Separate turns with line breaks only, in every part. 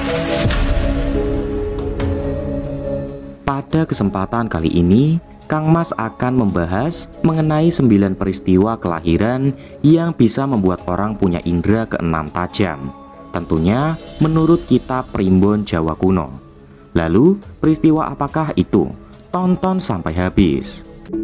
Pada kesempatan kali ini, Kang Mas akan membahas mengenai 9 peristiwa kelahiran yang bisa membuat orang punya indera keenam tajam. Tentunya menurut kitab Primbon Jawa Kuno. Lalu, peristiwa apakah itu? Tonton sampai habis.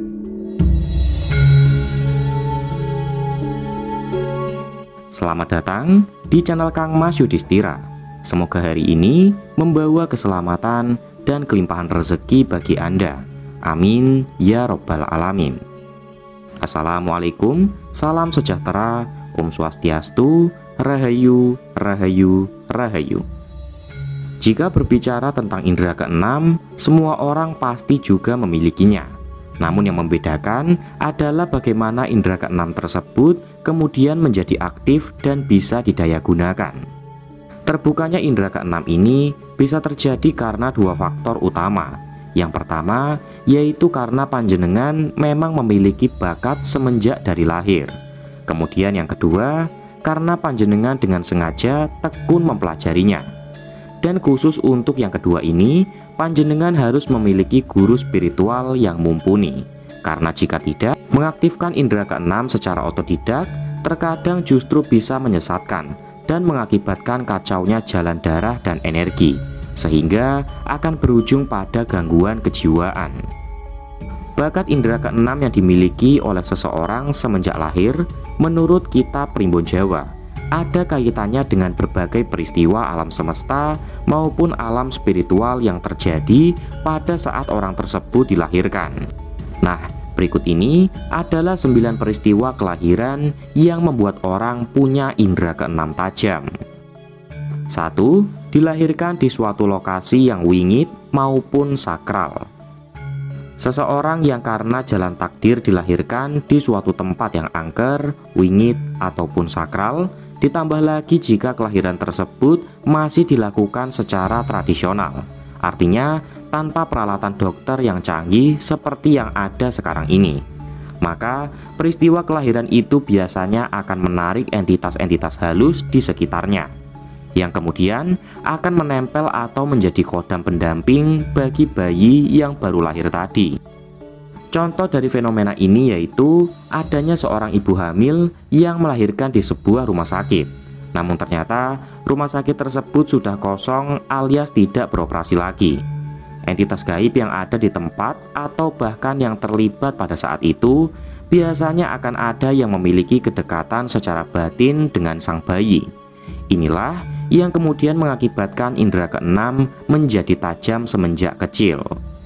Selamat datang di channel Kang Mas Yudhistira. Semoga hari ini membawa keselamatan dan kelimpahan rezeki bagi Anda. Amin ya robbal alamin. Assalamualaikum, salam sejahtera, Om Swastiastu, Rahayu, Rahayu, Rahayu. Jika berbicara tentang indera keenam, semua orang pasti juga memilikinya. Namun yang membedakan adalah bagaimana indera keenam tersebut kemudian menjadi aktif dan bisa didayagunakan. Terbukanya indera keenam ini bisa terjadi karena dua faktor utama. Yang pertama, yaitu karena panjenengan memang memiliki bakat semenjak dari lahir. Kemudian yang kedua, karena panjenengan dengan sengaja tekun mempelajarinya. Dan khusus untuk yang kedua ini, panjenengan harus memiliki guru spiritual yang mumpuni. Karena jika tidak, mengaktifkan indera keenam secara otodidak terkadang justru bisa menyesatkan dan mengakibatkan kacaunya jalan darah dan energi, sehingga akan berujung pada gangguan kejiwaan. Bakat indera keenam yang dimiliki oleh seseorang semenjak lahir, menurut kitab Primbon Jawa, ada kaitannya dengan berbagai peristiwa alam semesta maupun alam spiritual yang terjadi pada saat orang tersebut dilahirkan. Nah, berikut ini adalah 9 peristiwa kelahiran yang membuat orang punya indera keenam tajam. 1. Dilahirkan di suatu lokasi yang wingit maupun sakral. Seseorang yang karena jalan takdir dilahirkan di suatu tempat yang angker, wingit, ataupun sakral, ditambah lagi jika kelahiran tersebut masih dilakukan secara tradisional, artinya tanpa peralatan dokter yang canggih seperti yang ada sekarang ini, maka peristiwa kelahiran itu biasanya akan menarik entitas-entitas halus di sekitarnya, yang kemudian akan menempel atau menjadi kodam pendamping bagi bayi yang baru lahir tadi. Contoh dari fenomena ini yaitu adanya seorang ibu hamil yang melahirkan di sebuah rumah sakit. Namun ternyata rumah sakit tersebut sudah kosong alias tidak beroperasi lagi. Entitas gaib yang ada di tempat atau bahkan yang terlibat pada saat itu biasanya akan ada yang memiliki kedekatan secara batin dengan sang bayi. Inilah yang kemudian mengakibatkan indera keenam menjadi tajam semenjak kecil.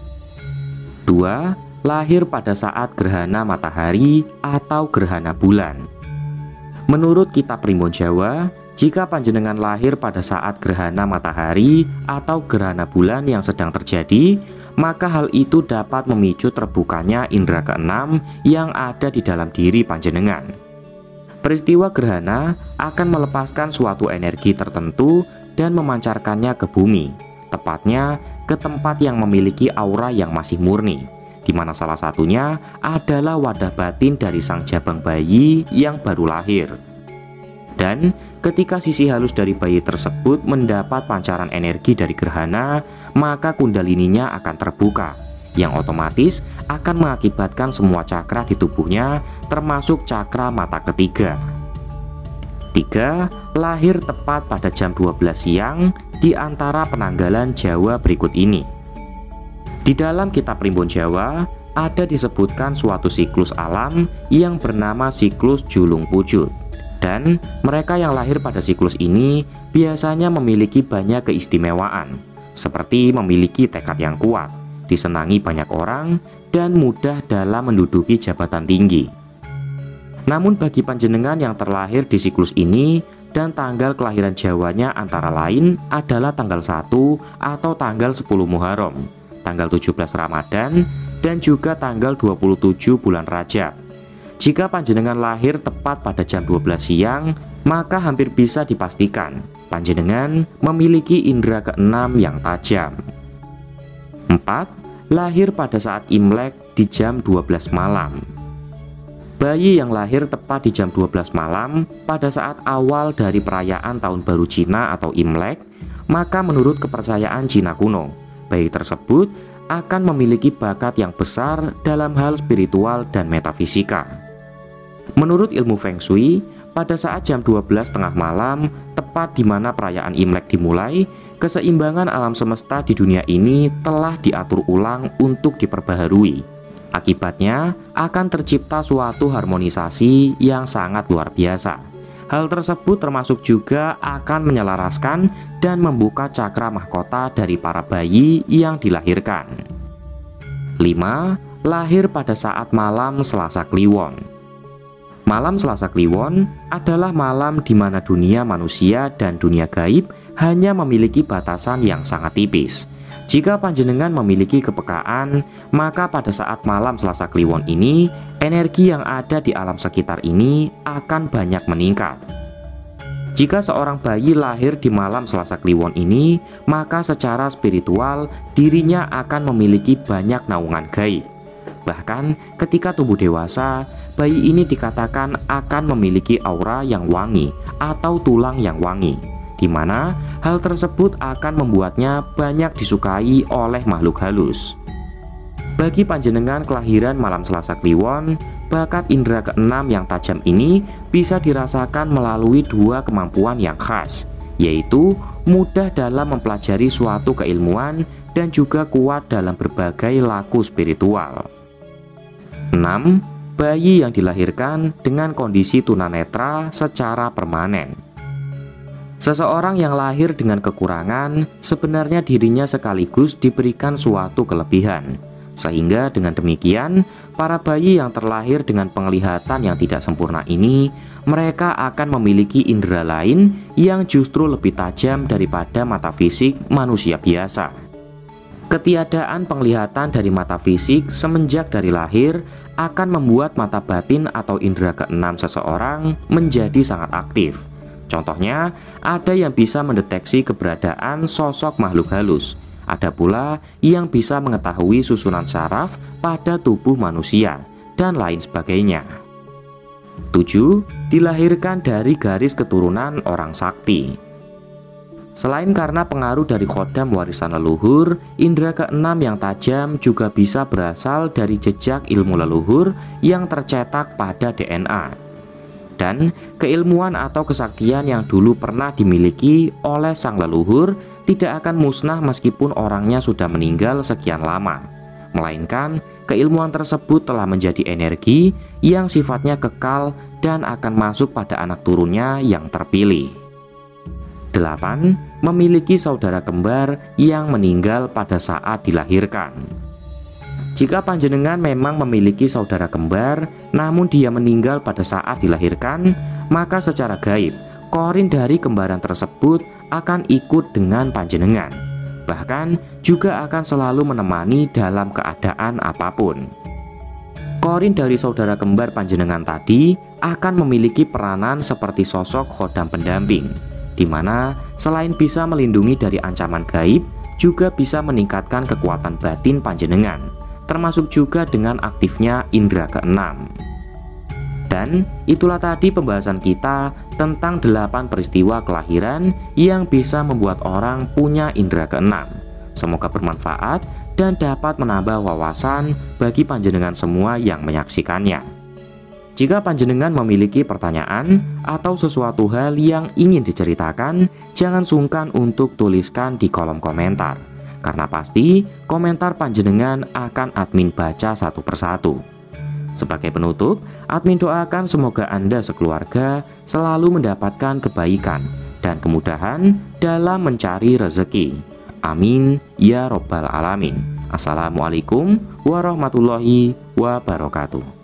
2. Lahir pada saat gerhana matahari atau gerhana bulan. Menurut kitab Primbon Jawa, jika panjenengan lahir pada saat gerhana matahari atau gerhana bulan yang sedang terjadi, maka hal itu dapat memicu terbukanya indera keenam yang ada di dalam diri panjenengan. Peristiwa gerhana akan melepaskan suatu energi tertentu dan memancarkannya ke bumi, tepatnya ke tempat yang memiliki aura yang masih murni, di mana salah satunya adalah wadah batin dari sang jabang bayi yang baru lahir. Dan ketika sisi halus dari bayi tersebut mendapat pancaran energi dari gerhana, maka kundalininya akan terbuka, yang otomatis akan mengakibatkan semua cakra di tubuhnya, termasuk cakra mata ketiga. 3. Lahir tepat pada jam 12 siang di antara penanggalan Jawa berikut ini. Di dalam kitab Primbon Jawa ada disebutkan suatu siklus alam yang bernama siklus julung pucut. Dan mereka yang lahir pada siklus ini biasanya memiliki banyak keistimewaan, seperti memiliki tekad yang kuat, disenangi banyak orang, dan mudah dalam menduduki jabatan tinggi. Namun bagi panjenengan yang terlahir di siklus ini dan tanggal kelahiran Jawanya antara lain adalah tanggal 1 atau tanggal 10 Muharram, tanggal 17 Ramadan, dan juga tanggal 27 bulan Rajab. Jika panjenengan lahir tepat pada jam 12 siang, maka hampir bisa dipastikan panjenengan memiliki indera keenam yang tajam. 4. Lahir pada saat Imlek di jam 12 malam. Bayi yang lahir tepat di jam 12 malam pada saat awal dari perayaan Tahun Baru Cina atau Imlek, maka menurut kepercayaan Cina kuno, bayi tersebut akan memiliki bakat yang besar dalam hal spiritual dan metafisika. Menurut ilmu Feng Shui, pada saat jam 12 tengah malam, tepat di mana perayaan Imlek dimulai, keseimbangan alam semesta di dunia ini telah diatur ulang untuk diperbaharui. Akibatnya, akan tercipta suatu harmonisasi yang sangat luar biasa. Hal tersebut termasuk juga akan menyelaraskan dan membuka cakra mahkota dari para bayi yang dilahirkan. 5. Lahir pada saat malam Selasa Kliwon. Malam Selasa Kliwon adalah malam di mana dunia manusia dan dunia gaib hanya memiliki batasan yang sangat tipis. Jika panjenengan memiliki kepekaan, maka pada saat malam Selasa Kliwon ini, energi yang ada di alam sekitar ini akan banyak meningkat. Jika seorang bayi lahir di malam Selasa Kliwon ini, maka secara spiritual dirinya akan memiliki banyak naungan gaib. Bahkan ketika tumbuh dewasa, bayi ini dikatakan akan memiliki aura yang wangi atau tulang yang wangi, di mana hal tersebut akan membuatnya banyak disukai oleh makhluk halus. Bagi panjenengan kelahiran malam Selasa Kliwon, bakat indera keenam yang tajam ini bisa dirasakan melalui dua kemampuan yang khas, yaitu mudah dalam mempelajari suatu keilmuan dan juga kuat dalam berbagai laku spiritual. 6. Bayi yang dilahirkan dengan kondisi tunanetra secara permanen. Seseorang yang lahir dengan kekurangan, sebenarnya dirinya sekaligus diberikan suatu kelebihan. Sehingga dengan demikian, para bayi yang terlahir dengan penglihatan yang tidak sempurna ini, mereka akan memiliki indera lain yang justru lebih tajam daripada mata fisik manusia biasa. Ketiadaan penglihatan dari mata fisik semenjak dari lahir akan membuat mata batin atau indera keenam seseorang menjadi sangat aktif. Contohnya, ada yang bisa mendeteksi keberadaan sosok makhluk halus. Ada pula yang bisa mengetahui susunan syaraf pada tubuh manusia, dan lain sebagainya. 7. Dilahirkan dari garis keturunan orang sakti. Selain karena pengaruh dari khodam warisan leluhur, indera keenam yang tajam juga bisa berasal dari jejak ilmu leluhur yang tercetak pada DNA. Dan keilmuan atau kesaktian yang dulu pernah dimiliki oleh sang leluhur tidak akan musnah meskipun orangnya sudah meninggal sekian lama, melainkan keilmuan tersebut telah menjadi energi yang sifatnya kekal dan akan masuk pada anak turunnya yang terpilih. 8. Memiliki saudara kembar yang meninggal pada saat dilahirkan. Jika panjenengan memang memiliki saudara kembar, namun dia meninggal pada saat dilahirkan, maka secara gaib, korin dari kembaran tersebut akan ikut dengan panjenengan. Bahkan juga akan selalu menemani dalam keadaan apapun. Korin dari saudara kembar panjenengan tadi akan memiliki peranan seperti sosok khodam pendamping, di mana selain bisa melindungi dari ancaman gaib, juga bisa meningkatkan kekuatan batin panjenengan, termasuk juga dengan aktifnya indera keenam. Dan itulah tadi pembahasan kita tentang 8 peristiwa kelahiran yang bisa membuat orang punya indera keenam. Semoga bermanfaat dan dapat menambah wawasan bagi panjenengan semua yang menyaksikannya. Jika panjenengan memiliki pertanyaan atau sesuatu hal yang ingin diceritakan, jangan sungkan untuk tuliskan di kolom komentar, karena pasti komentar panjenengan akan admin baca satu persatu. Sebagai penutup, admin doakan semoga Anda sekeluarga selalu mendapatkan kebaikan dan kemudahan dalam mencari rezeki. Amin ya robbal alamin. Assalamualaikum warahmatullahi wabarakatuh.